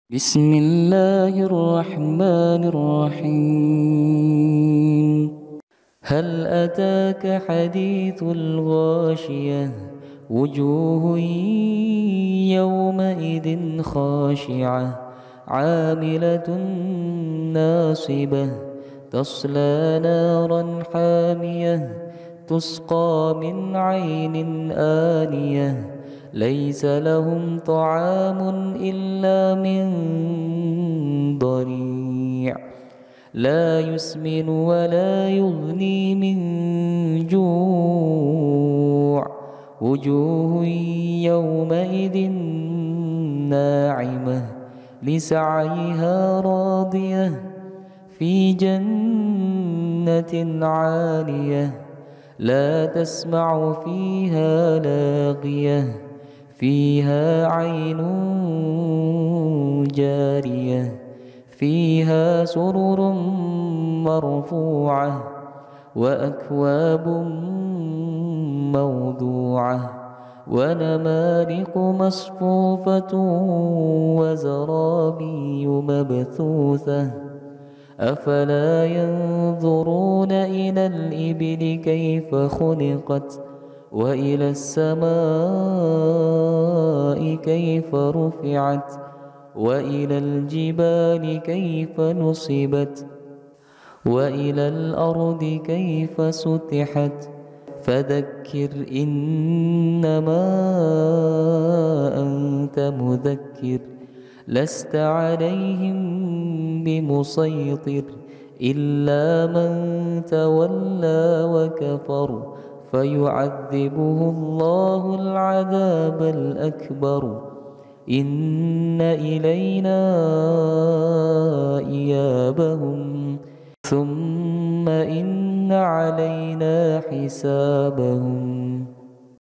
بسم الله الرحمن الرحيم. هل أتاك حديث الغاشية؟ وجوه يومئذ خاشعة عاملة ناصبة تصلى نارا حامية تسقى من عين آنية ليس لهم طعام إلا من ضريع لا يسمن ولا يغني من جوع وجوه يومئذ ناعمة لسعيها راضية في جنة عالية لا تسمع فيها لاغية فيها عين جارية فيها سرر مرفوعة وأكواب موضوعة ونمارق مصفوفة وزرابي مبثوثة أفلا ينظرون إلى الإبل كيف خلقت وإلى السماء كيف رفعت وإلى الجبال كيف نصبت وإلى الأرض كيف سطحت فذكر إنما أنت مذكر لست عليهم بمسيطر إلا من تولى وكفر فيعذبه الله العذاب الأكبر إن إلينا إيابهم ثم إن علينا حسابهم.